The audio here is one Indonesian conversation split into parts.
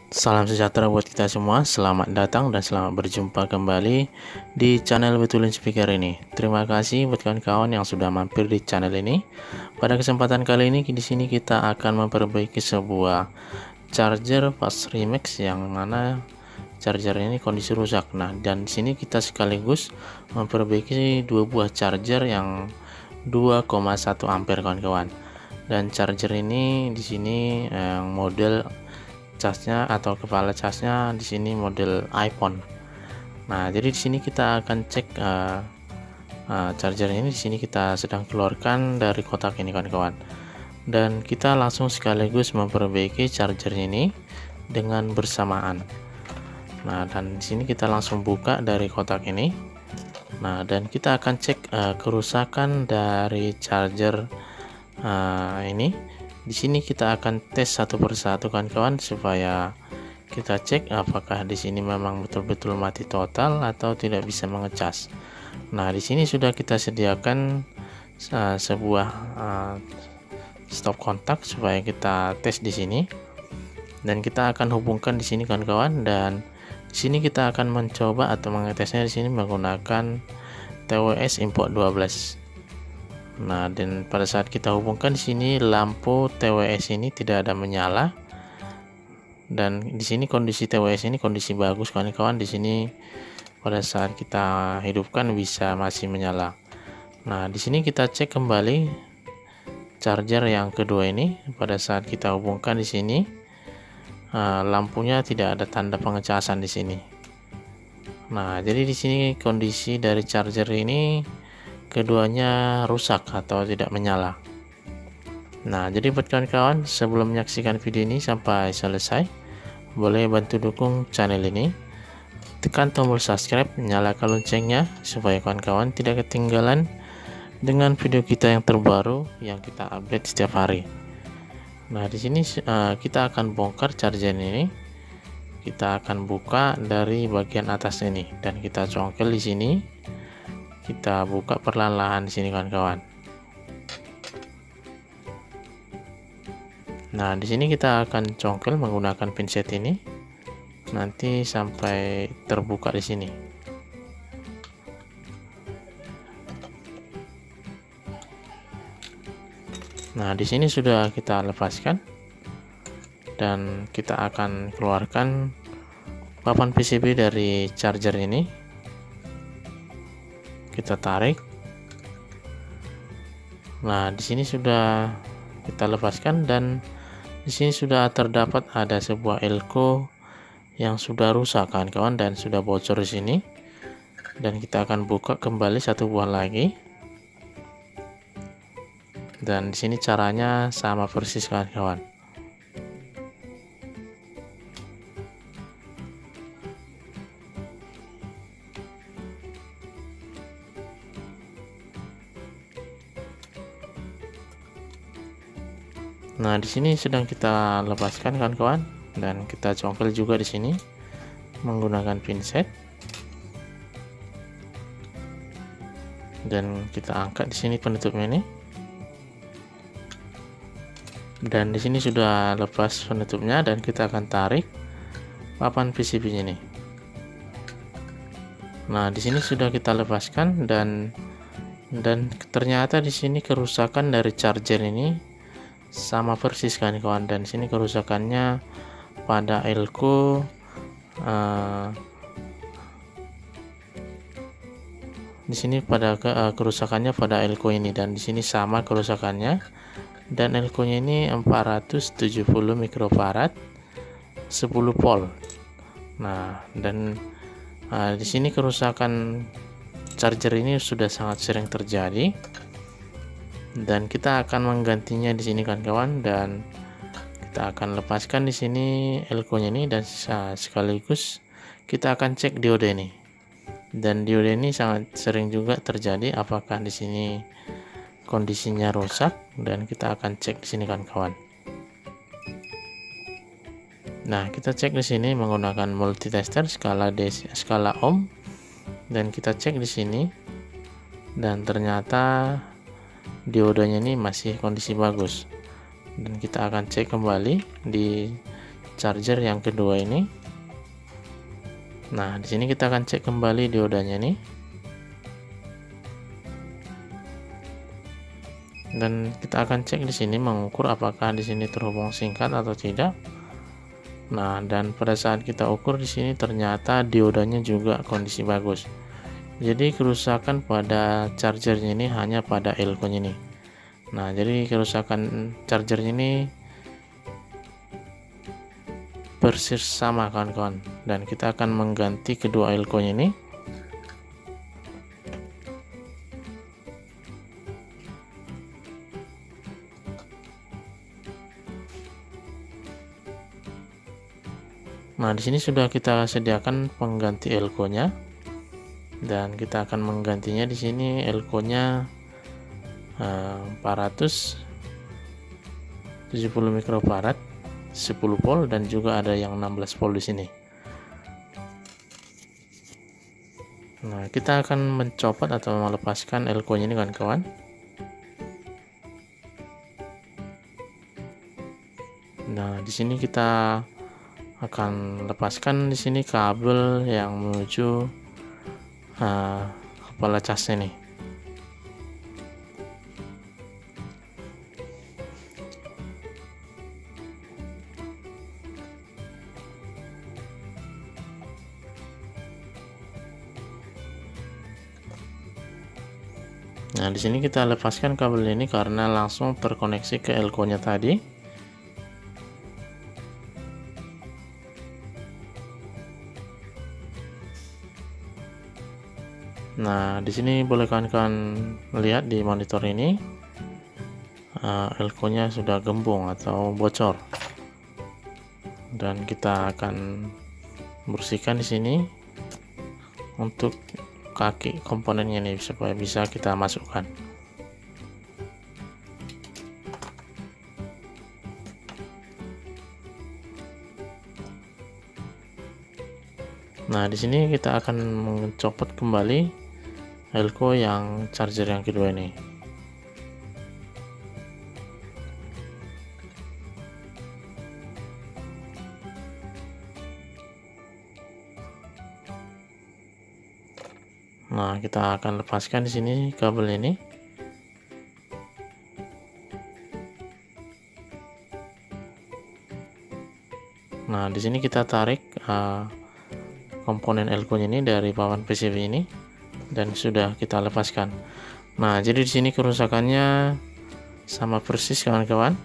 Salam sejahtera buat kita semua, selamat datang dan selamat berjumpa kembali di channel Betulin Speaker ini. Terima kasih buat kawan-kawan yang sudah mampir di channel ini. Pada kesempatan kali ini di sini kita akan memperbaiki sebuah charger Fast Remix yang mana charger ini kondisi rusak. Nah, dan di sini kita sekaligus memperbaiki dua buah charger yang 2,1 ampere kawan-kawan. Dan charger ini di sini yang model casnya atau kepala casnya di sini model iPhone. Nah, jadi di sini kita akan cek charger ini. Di sini kita sedang keluarkan dari kotak ini kawan-kawan, dan kita langsung sekaligus memperbaiki charger ini dengan bersamaan. Nah, dan di sini kita langsung buka dari kotak ini. Nah, dan kita akan cek kerusakan dari charger ini. Di sini kita akan tes satu persatu kawan-kawan supaya kita cek apakah di sini memang betul-betul mati total atau tidak bisa mengecas. Nah, di sini sudah kita sediakan sebuah stop kontak supaya kita tes di sini, dan kita akan hubungkan di sini kawan-kawan. Dan di sini kita akan mencoba atau mengetesnya di sini menggunakan TWS import 12. Nah, dan pada saat kita hubungkan di sini lampu TWS ini tidak ada menyala, dan di sini kondisi TWS ini kondisi bagus kawan-kawan. Di sini pada saat kita hidupkan bisa masih menyala. Nah, di sini kita cek kembali charger yang kedua ini. Pada saat kita hubungkan di sini lampunya tidak ada tanda pengecasan di sini. Nah, jadi di sini kondisi dari charger ini keduanya rusak atau tidak menyala. Nah, jadi buat kawan-kawan, sebelum menyaksikan video ini sampai selesai, boleh bantu dukung channel ini, tekan tombol subscribe, nyalakan loncengnya supaya kawan-kawan tidak ketinggalan dengan video kita yang terbaru yang kita update setiap hari. Nah, di sini kita akan bongkar charger ini. Kita akan buka dari bagian atas ini dan kita congkel di sini. Kita buka perlahan-lahan di sini kawan-kawan. Nah, di sini kita akan congkel menggunakan pinset ini nanti sampai terbuka di sini. Nah, di sini sudah kita lepaskan dan kita akan keluarkan papan PCB dari charger ini. Kita tarik. Nah, di sini sudah kita lepaskan, dan di sini sudah terdapat ada sebuah elko yang sudah rusak kawan-kawan dan sudah bocor di sini. Dan kita akan buka kembali satu buah lagi. Dan di sini caranya sama persis kawan-kawan. Nah, di sini sedang kita lepaskan kawan-kawan, dan kita congkel juga di sini menggunakan pinset. Dan kita angkat di sini penutupnya ini. Dan di sini sudah lepas penutupnya, dan kita akan tarik papan PCB ini. Nah, di sini sudah kita lepaskan, dan ternyata di sini kerusakan dari charger ini sama persis kawan-kawan. Dan sini kerusakannya pada elko di sini pada kerusakannya pada elko ini, dan di sini sama kerusakannya. Dan elko-nya ini 470 mikrofarad 10 volt. Nah, dan di sini kerusakan charger ini sudah sangat sering terjadi, dan kita akan menggantinya di sini kawan-kawan. Dan kita akan lepaskan di sini elko-nya ini, dan sekaligus kita akan cek diode ini. Dan diode ini sangat sering juga terjadi apakah di sini kondisinya rusak, dan kita akan cek di sini kawan-kawan. Nah, kita cek di sini menggunakan multitester skala ohm, dan kita cek di sini, dan ternyata diodenya ini masih kondisi bagus. Dan kita akan cek kembali di charger yang kedua ini. Nah, di sini kita akan cek kembali diodanya nih. Dan kita akan cek di sini mengukur apakah di sini terhubung singkat atau tidak. Nah, dan pada saat kita ukur di sini ternyata diodanya juga kondisi bagus. Jadi kerusakan pada chargernya ini hanya pada elko-nya ini. Nah, jadi kerusakan chargernya ini persis sama kawan-kawan, dan kita akan mengganti kedua elko-nya ini. Nah, di sini sudah kita sediakan pengganti elko-nya. Dan kita akan menggantinya di sini elko-nya 470 mikrofarad 10 volt, dan juga ada yang 16 volt di sini. Nah, kita akan mencopot atau melepaskan elko-nya ini kawan-kawan. Nah, di sini kita akan lepaskan di sini kabel yang menuju kepala casnya nih. Nah, di sini kita lepaskan kabel ini karena langsung terkoneksi ke elko-nya tadi. Nah, di sini boleh kawan-kawan lihat di monitor ini, elko-nya sudah gembung atau bocor. Dan kita akan bersihkan di sini untuk kaki komponennya nih supaya bisa kita masukkan. Nah, di sini kita akan mencopot kembali elko yang charger yang kedua ini. Nah, kita akan lepaskan di sini kabel ini. Nah, di sini kita tarik komponen elko-nya ini dari papan PCB ini, dan sudah kita lepaskan. Nah, jadi di sini kerusakannya sama persis kawan-kawan.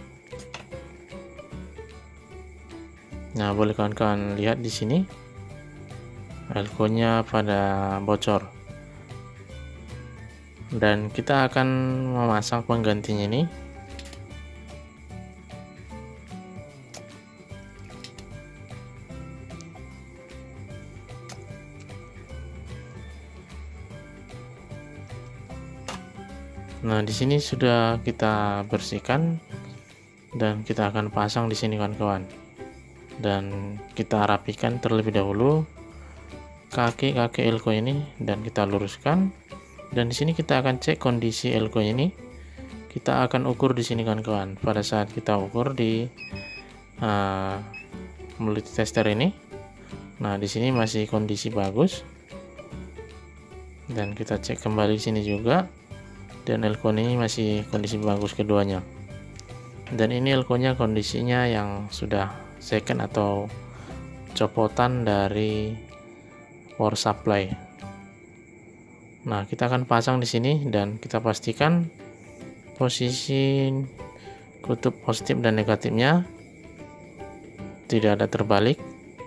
Nah, boleh kawan-kawan lihat di sini elko-nya pada bocor. Dan kita akan memasang penggantinya ini. Nah, di sini sudah kita bersihkan dan kita akan pasang di sini kawan-kawan. Dan kita rapikan terlebih dahulu kaki-kaki elko ini dan kita luruskan. Dan di sini kita akan cek kondisi elko ini. Kita akan ukur di sini kawan-kawan. Pada saat kita ukur di multitester ini, nah di sini masih kondisi bagus. Dan kita cek kembali di sini juga. Dan elko ini masih kondisi bagus keduanya. Dan ini elko-nya kondisinya yang sudah second atau copotan dari power supply. Nah, kita akan pasang di sini dan kita pastikan posisi kutub positif dan negatifnya tidak ada terbalik.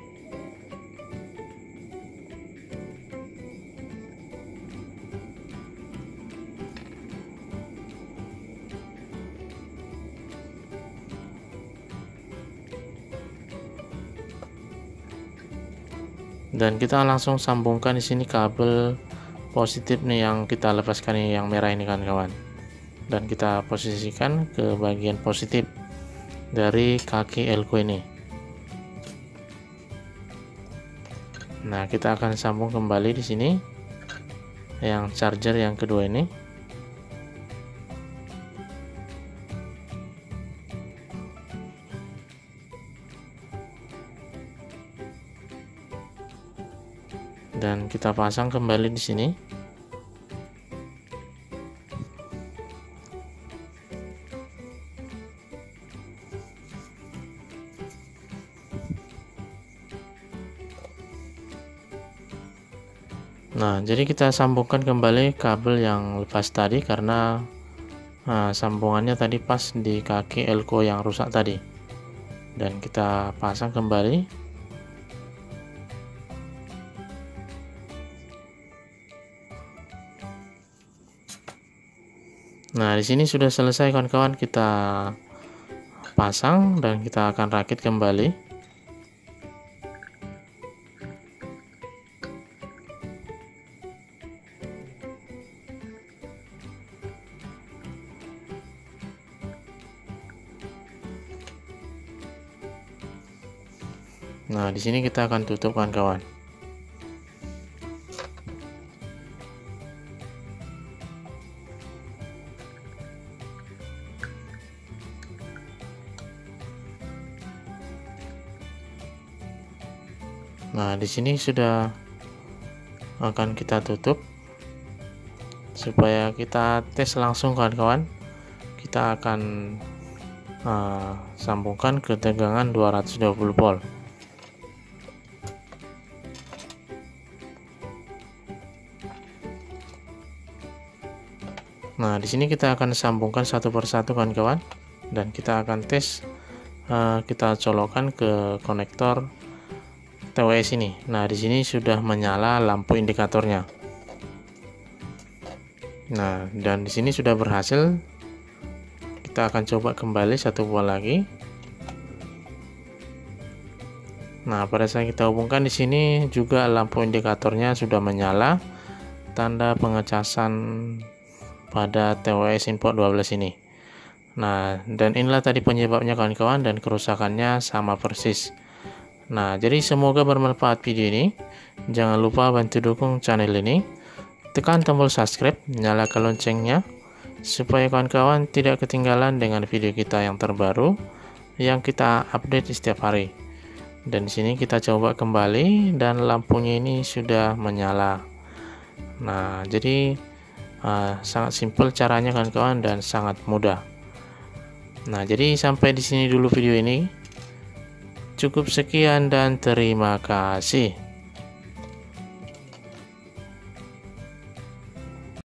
Dan kita langsung sambungkan di sini kabel positif nih yang kita lepaskan nih, yang merah ini kawan-kawan. Dan kita posisikan ke bagian positif dari kaki elko ini. Nah, kita akan sambung kembali di sini yang charger yang kedua ini. dan kita pasang kembali di sini. Nah, jadi kita sambungkan kembali kabel yang lepas tadi karena sambungannya tadi pas di kaki elko yang rusak tadi, dan kita pasang kembali. Nah, di sini sudah selesai kawan-kawan, kita pasang dan kita akan rakit kembali. Nah, di sini kita akan tutup kawan-kawan. Nah, di sini sudah akan kita tutup supaya kita tes langsung kawan-kawan. Kita akan sambungkan ke tegangan 220 volt. Nah, di sini kita akan sambungkan satu persatu kawan-kawan, dan kita akan tes. Kita colokkan ke konektor TWS ini. Nah, di sini sudah menyala lampu indikatornya. Nah, dan di sini sudah berhasil. Kita akan coba kembali satu buah lagi. Nah, pada saat kita hubungkan di sini juga lampu indikatornya sudah menyala, tanda pengecasan pada TWS input 12 ini. Nah, dan inilah tadi penyebabnya kawan-kawan, dan kerusakannya sama persis. Nah, jadi semoga bermanfaat video ini. Jangan lupa bantu dukung channel ini, tekan tombol subscribe, nyalakan loncengnya supaya kawan-kawan tidak ketinggalan dengan video kita yang terbaru yang kita update setiap hari. Dan di sini kita coba kembali dan lampunya ini sudah menyala. Nah, jadi sangat simpel caranya kawan-kawan dan sangat mudah. Nah, jadi sampai di sini dulu video ini. Cukup sekian dan terima kasih.